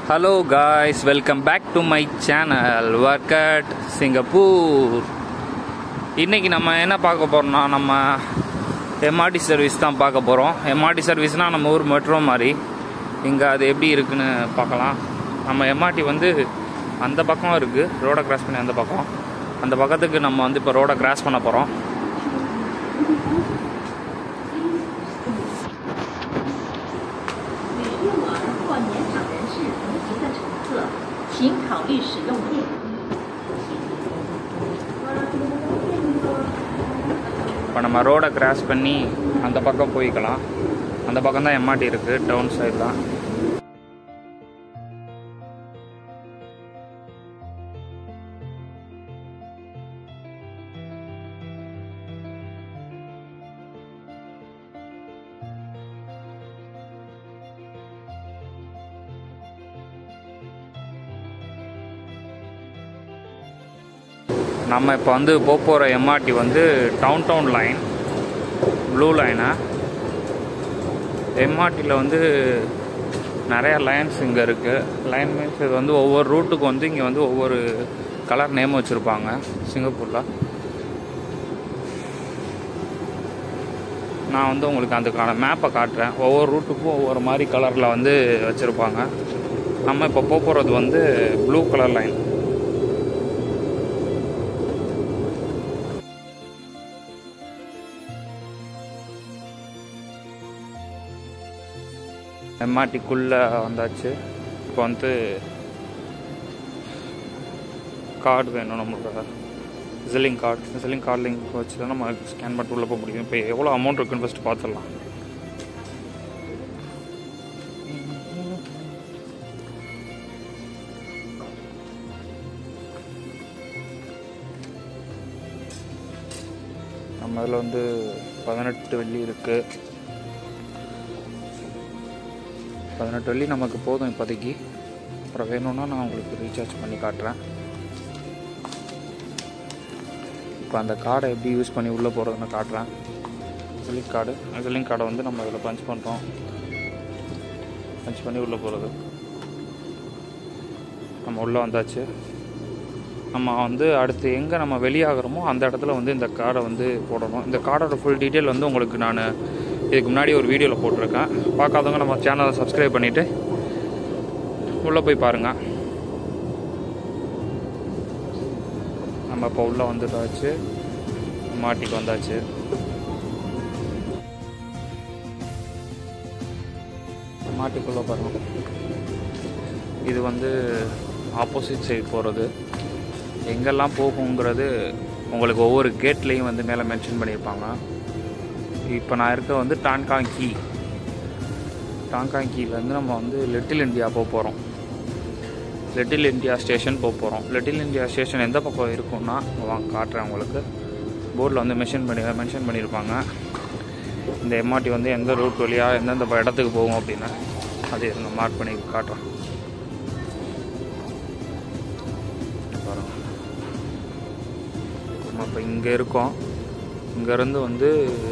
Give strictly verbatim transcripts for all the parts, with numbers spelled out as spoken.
Hello guys, welcome back to my channel Work at Singapore. இன்னைக்கு நம்ம என்ன பார்க்க போறோம்னா நம்ம M R T சர்வீஸ் தான் பார்க்க போறோம். M R T சர்வீஸ்னா நம்ம ஊர் மெட்ரோ மாதிரி. இங்க அது எப்படி இருக்குன்னு பார்க்கலாம். நம்ம M R T வந்து அந்த பக்கம் இருக்கு. ரோட கிராஸ் பண்ணி அந்த பக்கம். அந்த பக்கத்துக்கு நம்ம வந்து இப்போ ரோட கிராஸ் பண்ண போறோம். இப்போ நம்ம ரோடை கிராஸ் பண்ணி அந்த பக்கம் போய்க்கலாம். அந்த பக்கம் தான் M R T இருக்குது, டவுன் சைடு தான். நம்ம இப்போ வந்து போக போகிற M R T வந்து town town line, blue line. M R Tயில் வந்து நிறையா லைன்ஸ் இங்கே இருக்குது. லைன் மீன்ஸ் இது வந்து ஒவ்வொரு ரூட்டுக்கு வந்து இங்கே வந்து ஒவ்வொரு கலர் நேம் வச்சுருப்பாங்க சிங்கப்பூரில். நான் வந்து உங்களுக்கு அதுக்கான மேப்பை காட்டுறேன். ஒவ்வொரு ரூட்டுக்கும் ஒவ்வொரு மாதிரி கலரில் வந்து வச்சுருப்பாங்க. நம்ம இப்போ போக போகிறது வந்து blue colour line. M R Tக்குள்ளே வந்தாச்சு. இப்போ வந்து கார்டு வேணும் நம்மளுக்கு, விசிலிங் கார்டு. விசிலிங் கார்டு லிங்க் வச்சு தான் நம்ம ஸ்கேன் பண்ணிட்டு உள்ளே போக முடியும். இப்போ எவ்வளோ அமௌண்ட் இருக்குன்னு ஃபஸ்ட்டு பார்த்துடலாம். நம்ம அதில் வந்து பதினெட்டு வெள்ளி இருக்குது. பதினெட்டு வெள்ளி நமக்கு போதும் இப்போதைக்கு. அப்புறம் வேணும்னா நான் உங்களுக்கு ரீசார்ஜ் பண்ணி காட்டுறேன். இப்போ அந்த கார்டை எப்படி யூஸ் பண்ணி உள்ளே போகிறதுன்னு காட்டுறேன். விசிலிங் கார்டு விசிலிங் கார்டை வந்து நம்ம இதில் பஞ்ச் பண்ணுறோம். பஞ்ச் பண்ணி உள்ளே போகிறது. நம்ம உள்ளே வந்தாச்சு. நம்ம வந்து அடுத்து எங்கே நம்ம வெளியாகிறோமோ அந்த இடத்துல வந்து இந்த கார்டை வந்து போடணும். இந்த கார்டோட ஃபுல் டீட்டெயில் வந்து உங்களுக்கு நான் இதுக்கு முன்னாடி ஒரு வீடியோவில் போட்டிருக்கேன். பார்க்காதவங்க நம்ம சேனலை சப்ஸ்கிரைப் பண்ணிவிட்டு உள்ளே போய் பாருங்கள். நம்ம இப்போ உள்ளே வந்துட்டாச்சு. மாட்டிக்கு வந்தாச்சு. மாட்டிக்குள்ளே பாருங்கள். இது வந்து ஆப்போசிட் சைடு போகிறது. எங்கெல்லாம் போகுங்கிறது உங்களுக்கு ஒவ்வொரு கேட்லேயும் வந்து மேலே மென்ஷன் பண்ணியிருப்பாங்க. இப்போ நான் இருக்க வந்து கா கீ. கா கீலேருந்து நம்ம வந்து லிட்டில் இந்தியா போக போகிறோம். லிட்டில் இந்தியா ஸ்டேஷன் போக போகிறோம். லிட்டில் இந்தியா ஸ்டேஷன் எந்த பக்கம் இருக்குன்னா வாங்க காட்டுறேன் உங்களுக்கு. போர்டில் வந்து மென்ஷன் பண்ணி மென்ஷன் பண்ணியிருப்பாங்க. இந்த M R T வந்து எந்த ரூட் வழியாக எந்தெந்த இடத்துக்கு போகும் அப்படின்னு அது இருங்க மார்க் பண்ணி காட்டுறேன். பாருங்கள், நம்ம இப்போ இங்கே இருக்கோம். இங்கேருந்து வந்து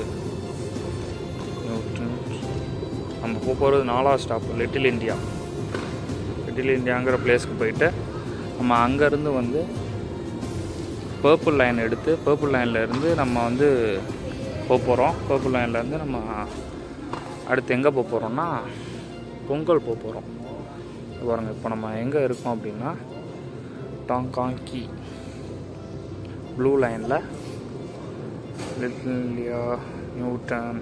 நம்ம போக போகிறது நாலாவது ஸ்டாப் லிட்டில் இந்தியா. லிட்டில் இந்தியாங்கிற பிளேஸ்க்கு போயிட்டு நம்ம அங்கேருந்து வந்து பர்பிள் லைன் எடுத்து பர்பிள் லைன்லேருந்து நம்ம வந்து போக போகிறோம். பர்பிள் லைன்லேருந்து நம்ம அடுத்து எங்கே போக போகிறோம்னா பொங்கல் போக போகிறோம். பாருங்கள், இப்போ நம்ம எங்கே இருக்கோம் அப்படின்னா கா கீ ப்ளூ லைனில் லிட்டில் இந்தியா நியூட்டன்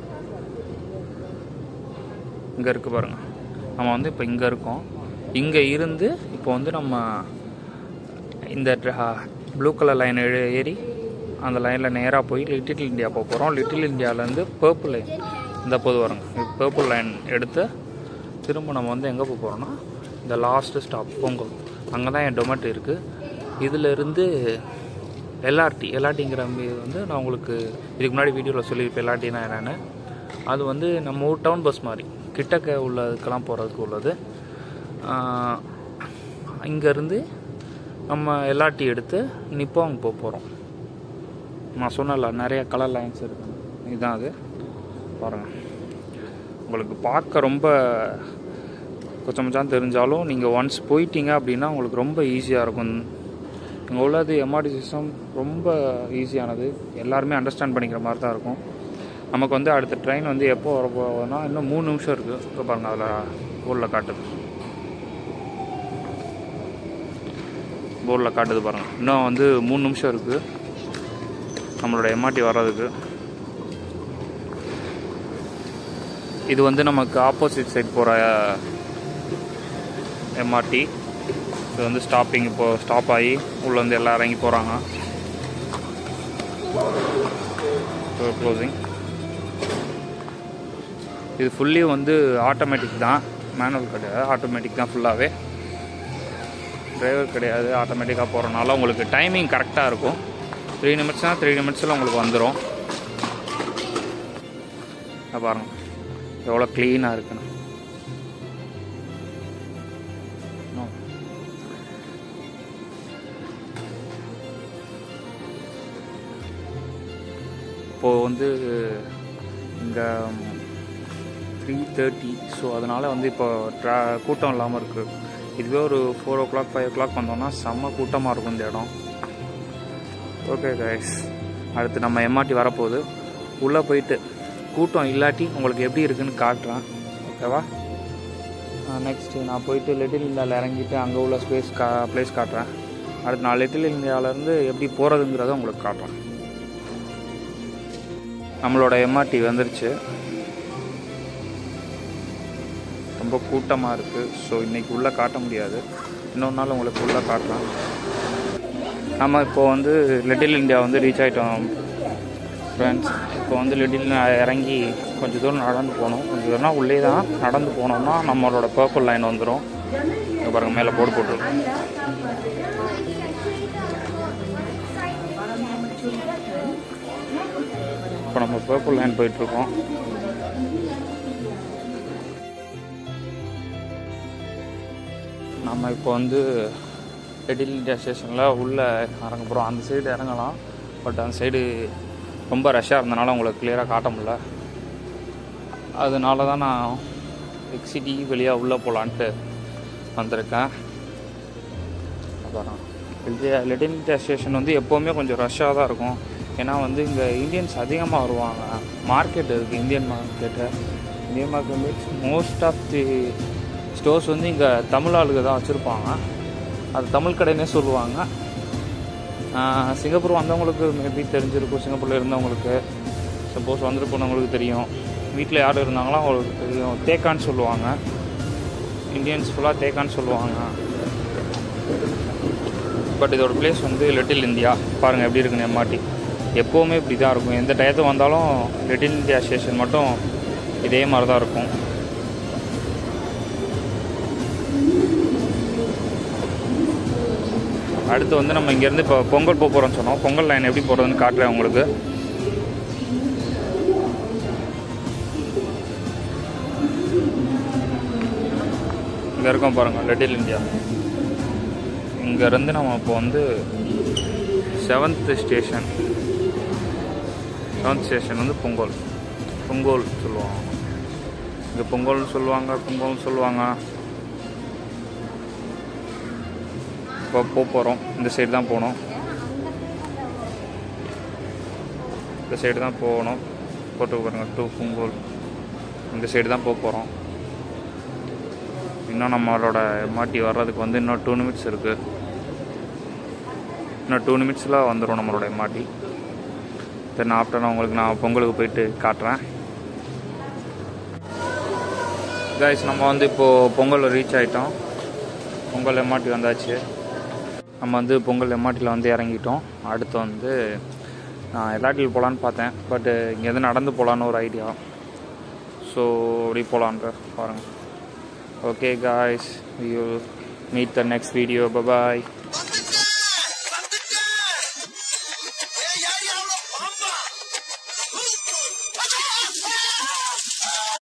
இங்கே இருக்குது பாருங்கள். நம்ம வந்து இப்போ இங்கே இருக்கோம். இங்கே இருந்து இப்போ வந்து நம்ம இந்த ப்ளூ கலர் லைன் ஏறி அந்த லைனில் நேராக போய் லிட்டில் இந்தியா போக போகிறோம். லிட்டில் இந்தியாவிலேருந்து பர்பிள் லைன் இந்த போது வருங்க. பர்பிள் லைன் எடுத்து திரும்ப நம்ம வந்து எங்கே போக போகிறோம்னா இந்த லாஸ்ட்டு ஸ்டாப் பொங்கல். அங்கே தான் என் டொமேட்டோ இருக்குது. இதிலேருந்து எல்ஆர்டி எல்ஆர்டிங்கிற வந்து நான் உங்களுக்கு இதுக்கு முன்னாடி வீடியோவில் சொல்லியிருப்பேன். எல்ஆர்டினா என்னென்னு. அது வந்து நம்ம ஊர் டவுன் பஸ் மாதிரி கிட்டக்க உள்ளதுக்கெல்லாம் போகிறதுக்கு உள்ளது. இங்கேருந்து நம்ம எல்ஆர்டி எடுத்து நிப்பாங் போக போகிறோம். நான் சொன்னல நிறைய கலர் லைன்ஸ் இருக்கு. இதுதான் அது பாருங்கள். உங்களுக்கு பார்க்க ரொம்ப கொஞ்சம் கொஞ்சம் தெரிஞ்சாலும் நீங்கள் ஒன்ஸ் போயிட்டீங்க அப்படின்னா உங்களுக்கு ரொம்ப ஈஸியாக இருக்கும். இங்கே உள்ளது எம்ஆர்டி சிஸ்டம் ரொம்ப ஈஸியானது, எல்லாருமே அண்டர்ஸ்டாண்ட் பண்ணிக்கிற மாதிரி தான் இருக்கும். நமக்கு வந்து அடுத்த ட்ரெயின் வந்து எப்போ வர போகுதுன்னா இன்னும் மூணு நிமிஷம் இருக்குது. இப்போ பாருங்கள், அதில் போர்டில் காட்டுது, போர்டில் காட்டுது பாருங்கள். இன்னும் வந்து மூணு நிமிஷம் இருக்குது நம்மளோட எம்ஆர்டி வர்றதுக்கு. இது வந்து நமக்கு ஆப்போசிட் சைட் போகிற எம்ஆர்டி. இது வந்து ஸ்டாப்பிங், இப்போது ஸ்டாப் ஆகி உள்ளே வந்து எல்லாம் இறங்கி போகிறாங்க. க்ளோசிங். இது ஃபுல்லி வந்து ஆட்டோமேட்டிக் தான், மேனுவல் கிடையாது, ஆட்டோமேட்டிக் தான் ஃபுல்லாகவே. டிரைவர் கிடையாது, ஆட்டோமேட்டிக்காக போகிறனால உங்களுக்கு டைமிங் கரெக்டாக இருக்கும். த்ரீ நிமிட்ஸ்னால் த்ரீ நிமிட்ஸில் உங்களுக்கு வந்துடும். பாருங்கள் எவ்வளோ க்ளீனாக இருக்குன்னு. இப்போது வந்து இங்கே த்ரீ தேர்ட்டி ஸோ அதனால் வந்து இப்போ ட்ரா கூட்டம் இல்லாமல் இருக்குது. இதுவே ஒரு four o'clock five o'clock வந்தோம்னா செம்ம கூட்டமாக இருக்கும் இந்த இடம். ஓகே கைஸ், அடுத்து நம்ம எம்ஆர்டி வரப்போகுது. உள்ளே போயிட்டு கூட்டம் இல்லாட்டி உங்களுக்கு எப்படி இருக்குதுன்னு காட்டுறேன், ஓகேவா? நெக்ஸ்ட்டு நான் போயிட்டு லிட்டில் இந்தியாவில் இறங்கிட்டு அங்கே உள்ள ஸ்பேஸ் கா ப்ளேஸ் காட்டுறேன். அடுத்து நான் லிட்டில் இந்தியாவிலேருந்து எப்படி போகிறதுங்கிறத உங்களுக்கு காட்டுறேன். நம்மளோட எம்ஆர்டி வந்துருச்சு. ரொம்ப கூட்டமாக இருக்குது, ஸோ இன்றைக்கி உள்ளே காட்ட முடியாது, இன்னொரு நாள் உங்களுக்கு உள்ளே காட்டலாம். நம்ம இப்போ வந்து லிட்டில் இந்தியா வந்து ரீச் ஆகிட்டோம் ஃப்ரெண்ட்ஸ். இப்போ வந்து லிட்டில் இறங்கி கொஞ்சம் தூரம் நடந்து போகணும். கொஞ்சம் தூரம்னா உள்ளே தான் நடந்து போனோம்னா நம்மளோட பர்பிள் லைன் வந்துடும். இங்கே பாருங்கள், மேலே போர்டு போட்டுருக்கோம். இப்போ நம்ம பர்பிள் லைன் போயிட்டுருக்கோம். நம்ம இப்போ வந்து லிட்டில் இந்தியா ஸ்டேஷனில் உள்ளே இறங்க போகிறோம். அந்த சைடு இறங்கலாம், பட் அந்த சைடு ரொம்ப ரஷ்ஷாக இருந்தனால உங்களுக்கு கிளியராக காட்ட முடியல. அதனால தான் நான் எக்ஸிடி வெளியாக உள்ளே போகலான்ட்டு வந்திருக்கேன். அப்புறம் இந்தியா லிட்டில் இந்தியா ஸ்டேஷன் வந்து எப்போவுமே கொஞ்சம் ரஷ்ஷாக தான் இருக்கும். ஏன்னா வந்து இங்கே இந்தியன்ஸ் அதிகமாக வருவாங்க. மார்க்கெட் இருக்குது, Indian market. Indian market means most of the stores வந்து இங்கே தமிழ் ஆளுங்க தான் வச்சுருப்பாங்க. அது தமிழ் கடைன்னே சொல்லுவாங்க. சிங்கப்பூர் வந்தவங்களுக்கு மேபி தெரிஞ்சிருக்கும், சிங்கப்பூரில் இருந்தவங்களுக்கு, சப்போஸ் வந்துட்டு போனவங்களுக்கு தெரியும். வீட்டில் யார் இருந்தாங்களோ அவங்களுக்கு தெரியும். தேக்கான்னு சொல்லுவாங்க, இந்தியன்ஸ் ஃபுல்லாக தேக்கான்னு சொல்லுவாங்க. பட் இதோட பிளேஸ் வந்து லிட்டில் இந்தியா. பாருங்கள் எப்படி இருக்குன்னு எம்ஆர்டி. எப்போவுமே இப்படி தான் இருக்கும், எந்த டயத்துக்கு வந்தாலும் லிட்டில் இந்தியா ஸ்டேஷன் மட்டும் இதே மாதிரி தான் இருக்கும். அடுத்து வந்து நம்ம இங்கேருந்து இப்போ பொங்கல் போக போகிறோம்னு சொன்னோம். பொங்கல் லைன் எப்படி போகிறதுன்னு காட்டுறேன் உங்களுக்கு. இங்கே இருக்கோம் பாருங்கள், லிட்டில் இந்தியா. இங்கேருந்து நம்ம இப்போ வந்து செவன்த்து ஸ்டேஷன் செவன்த் ஸ்டேஷன் வந்து பொங்கல் பொங்கல் சொல்லுவாங்க. இங்கே பொங்கல்னு சொல்லுவாங்க, பொங்கல்னு சொல்லுவாங்க. இப்போ போக போகிறோம். இந்த சைடு தான் போகணும், இந்த சைடு தான் போகணும். போட்டு பாருங்க, டூ பொங்கல். இந்த சைடு தான் போக போகிறோம். இன்னும் நம்மளோட எம்ஆர்டி வர்றதுக்கு வந்து இன்னும் டூ நிமிட்ஸ் இருக்குது. இன்னும் டூ நிமிட்ஸில் வந்துடும் நம்மளோட எம்ஆர்டி. தென் ஆஃப்டர் நான் உங்களுக்கு நான் பொங்கலுக்கு போயிட்டு காட்டுறேன். கைஸ், நம்ம வந்து இப்போது பொங்கல் ரீச் ஆகிட்டோம். பொங்கல் எம்ஆர்டி வந்தாச்சு. நம்ம வந்து பொங்கல் எம்ஆர்டியில் வந்து இறங்கிட்டோம். அடுத்து வந்து நான் எல்லாட்டில் போகலான்னு பார்த்தேன், பட்டு இங்கேருந்து நடந்து போகலான்னு ஒரு ஐடியா. ஸோ அப்படி போகலான்ட்டு பாருங்கள். Okay guys, you meet the next video. Bye bye.